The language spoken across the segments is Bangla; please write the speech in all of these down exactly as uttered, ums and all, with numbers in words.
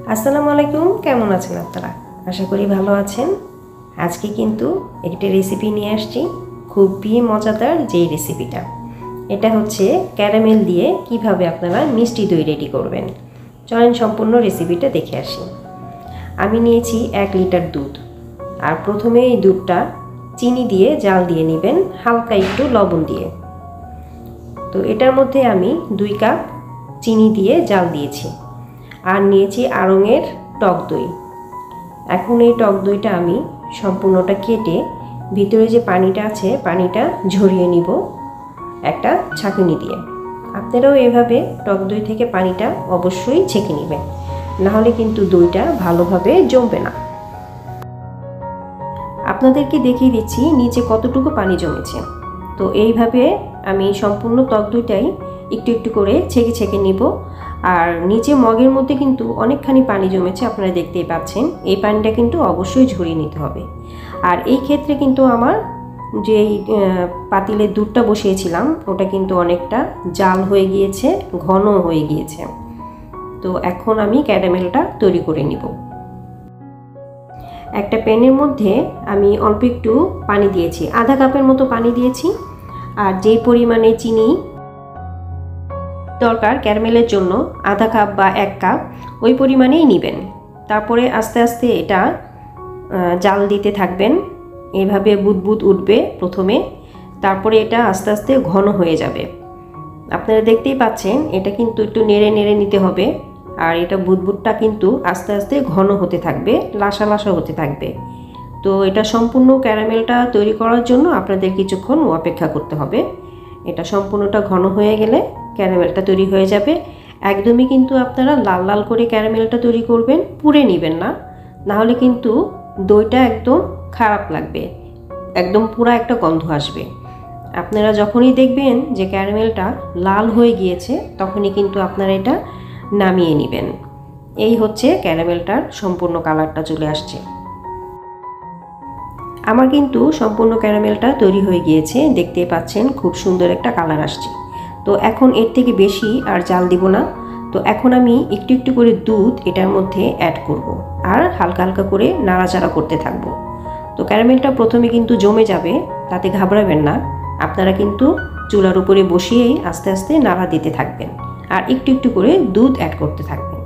আসসালামু আলাইকুম, কেমন আছেন আপনারা? আশা করি ভালো আছেন। আজকে কিন্তু একটা রেসিপি নিয়ে আসছি, খুবই মজাদার যেই রেসিপিটা। এটা হচ্ছে ক্যারামেল দিয়ে কিভাবে আপনারা মিষ্টি দই রেডি করবেন। চলেন সম্পূর্ণ রেসিপিটা দেখে আসি। আমি নিয়েছি এক লিটার দুধ, আর প্রথমে এই দুধটা চিনি দিয়ে জাল দিয়ে নেবেন, হালকা একটু লবণ দিয়ে। তো এটার মধ্যে আমি দুই কাপ চিনি দিয়ে জাল দিয়েছি, আর নিয়েছি আড়ংয়ের টক দই। এখন এই টক দইটা আমি সম্পূর্ণটা কেটে ভিতরে যে পানিটা আছে পানিটা ঝরিয়ে নিব একটা ছাঁকুনি দিয়ে। আপনারাও এভাবে টক দই থেকে পানিটা অবশ্যই ছেঁকে নেবেন, নাহলে কিন্তু দইটা ভালোভাবে জমবে না। আপনাদেরকে দেখিয়ে দিচ্ছি নিচে কতটুকু পানি জমেছে। তো এইভাবে আমি সম্পূর্ণ টক দইটাই একটু একটু করে ছেঁকে ছেঁকে নিব। আর নিচে মগের মধ্যে কিন্তু অনেকখানি পানি জমেছে, আপনারা দেখতেই পাচ্ছেন। এই পানিটা কিন্তু অবশ্যই ঝরিয়ে নিতে হবে। আর এই ক্ষেত্রে কিন্তু আমার যেই পাতিলের দুধটা বসিয়েছিলাম ওটা কিন্তু অনেকটা জাল হয়ে গিয়েছে, ঘন হয়ে গিয়েছে। তো এখন আমি ক্যারামেলটা তৈরি করে নিব। একটা প্যানের মধ্যে আমি অল্প একটু পানি দিয়েছি, আধা কাপের মতো পানি দিয়েছি। আর যেই পরিমাণে চিনি দরকার ক্যারামেলের জন্য, আধা কাপ বা এক কাপ, ওই পরিমাণেই নেবেন। তারপরে আস্তে আস্তে এটা জাল দিতে থাকবেন। এভাবে বুদবুদ উঠবে প্রথমে, তারপরে এটা আস্তে আস্তে ঘন হয়ে যাবে। আপনারা দেখতেই পাচ্ছেন এটা কিন্তু একটু নেড়ে নেড়ে নিতে হবে। আর এটা বুদবুদটা কিন্তু আস্তে আস্তে ঘন হতে থাকবে, লাসা লাসা হতে থাকবে। তো এটা সম্পূর্ণ ক্যারামেলটা তৈরি করার জন্য আপনাদের কিছুক্ষণ অপেক্ষা করতে হবে। এটা সম্পূর্ণটা ঘন হয়ে গেলে ক্যারামেলটা তৈরি হয়ে যাবে। একদমই কিন্তু আপনারা লাল লাল করে ক্যারামেলটা তৈরি করবেন, পুড়ে নেবেন না, নাহলে কিন্তু দইটা একদম খারাপ লাগবে, একদম পুরা একটা গন্ধ আসবে। আপনারা যখনই দেখবেন যে ক্যারামেলটা লাল হয়ে গিয়েছে তখনই কিন্তু আপনারা এটা নামিয়ে নেবেন। এই হচ্ছে ক্যারামেলটার সম্পূর্ণ কালারটা চলে আসছে। আমার কিন্তু সম্পূর্ণ ক্যারামেলটা তৈরি হয়ে গিয়েছে, দেখতেই পাচ্ছেন খুব সুন্দর একটা কালার আসছে। তো এখন এর থেকে বেশি আর জাল দিব না। তো এখন আমি একটু একটু করে দুধ এটার মধ্যে অ্যাড করব, আর হালকা হালকা করে নাড়াচাড়া করতে থাকব। তো ক্যারামেলটা প্রথমে কিন্তু জমে যাবে, তাতে ঘাবড়াবেন না। আপনারা কিন্তু চুলার উপরে বসিয়েই আস্তে আস্তে নাড়া দিতে থাকবেন, আর একটু একটু করে দুধ অ্যাড করতে থাকবেন।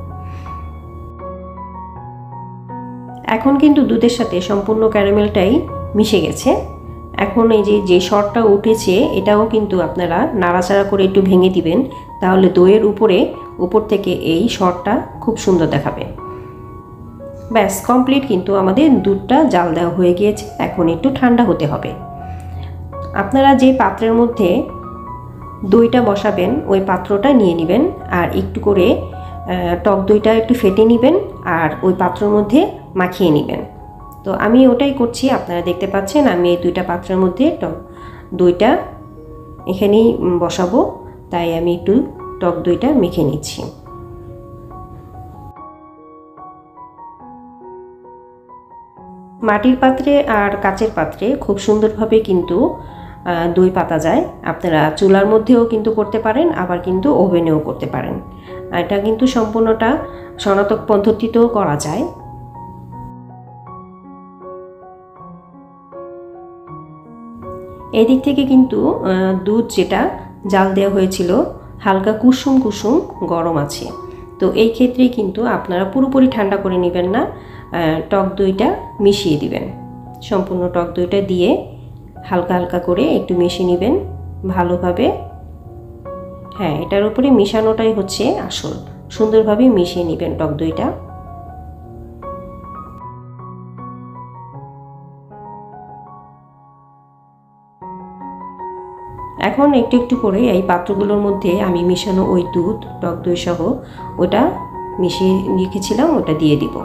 এখন কিন্তু দুধের সাথে সম্পূর্ণ ক্যারামেলটাই মিশে গেছে। এখন এই যে যে সরটা উঠেছে এটাও কিন্তু আপনারা নাড়াচাড়া করে একটু ভেঙে দিবেন, তাহলে দইয়ের উপরে উপর থেকে এই সরটা খুব সুন্দর দেখাবে। ব্যাস কমপ্লিট, কিন্তু আমাদের দুধটা জাল দেওয়া হয়ে গিয়েছে। এখন একটু ঠান্ডা হতে হবে। আপনারা যে পাত্রের মধ্যে দইটা বসাবেন ওই পাত্রটা নিয়ে নেবেন, আর একটু করে টক দইটা একটু ফেটে নেবেন, আর ওই পাত্রের মধ্যে মাখিয়ে নেবেন। তো আমি ওটাই করছি, আপনারা দেখতে পাচ্ছেন আমি এই দুইটা পাত্রের মধ্যে টক দইটা এখানেই বসাবো, তাই আমি একটু টক দইটা মেখে নিচ্ছি। মাটির পাত্রে আর কাচের পাত্রে খুব সুন্দরভাবে কিন্তু দই পাতা যায়। আপনারা চুলার মধ্যেও কিন্তু করতে পারেন, আবার কিন্তু ওভেনেও করতে পারেন। এটা কিন্তু সম্পূর্ণটা সনাতক পদ্ধতিতেও করা যায়। এই দিক থেকে কিন্তু দুধ যেটা জাল দেওয়া হয়েছিল হালকা কুসুম কুসুম গরম আছে। তো এই ক্ষেত্রেই কিন্তু আপনারা পুরোপুরি ঠান্ডা করে নেবেন না, টক দইটা মিশিয়ে দিবেন। সম্পূর্ণ টক দইটা দিয়ে হালকা হালকা করে একটু মিশিয়ে নেবেন ভালোভাবে। হ্যাঁ, এটার উপরে মিশানোটাই হচ্ছে আসল। সুন্দরভাবে মিশিয়ে নেবেন টক দইটা। এখন একটু একটু করে এই পাত্রগুলোর মধ্যে আমি মিশানো ওই দুধ টক দই সহ ওটা মিশিয়ে রেখেছিলাম ওটা দিয়ে দিব।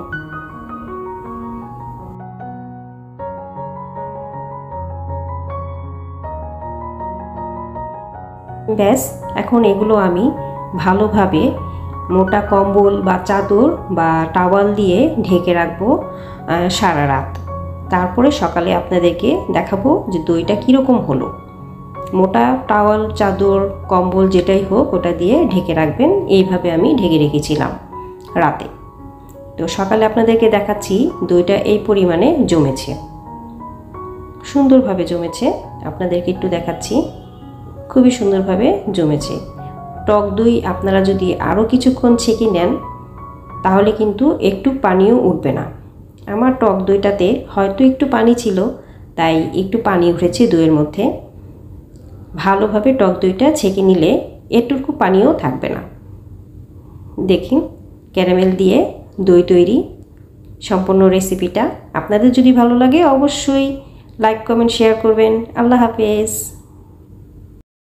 ব্যাস এখন এগুলো আমি ভালোভাবে মোটা কম্বল বা চাদর বা টাওয়াল দিয়ে ঢেকে রাখবো সারা রাত। তারপরে সকালে আপনাদেরকে দেখাবো যে দইটা কীরকম হলো। মোটা টাওয়াল, চাদর, কম্বল যেটাই হোক ওটা দিয়ে ঢেকে রাখবেন। এইভাবে আমি ঢেকে রেখেছিলাম রাতে। তো সকালে আপনাদেরকে দেখাচ্ছি দইটা এই পরিমাণে জমেছে, সুন্দরভাবে জমেছে। আপনাদেরকে একটু দেখাচ্ছি, খুবই সুন্দরভাবে জমেছে। টক দই আপনারা যদি আরও কিছুক্ষণ ছেঁকে নেন তাহলে কিন্তু একটু পানিও উঠবে না। আমার টক দইটাতে হয়তো একটু পানি ছিল, তাই একটু পানি উঠেছে দইয়ের মধ্যে। ভালোভাবে টক দইটা ছেঁকে নিলে এটুকু পানিও থাকবে না। দেখুন ক্যারামেল দিয়ে দই তৈরি সম্পূর্ণ রেসিপিটা। আপনাদের যদি ভালো লাগে অবশ্যই লাইক কমেন্ট শেয়ার করবেন। আল্লাহ হাফেজ।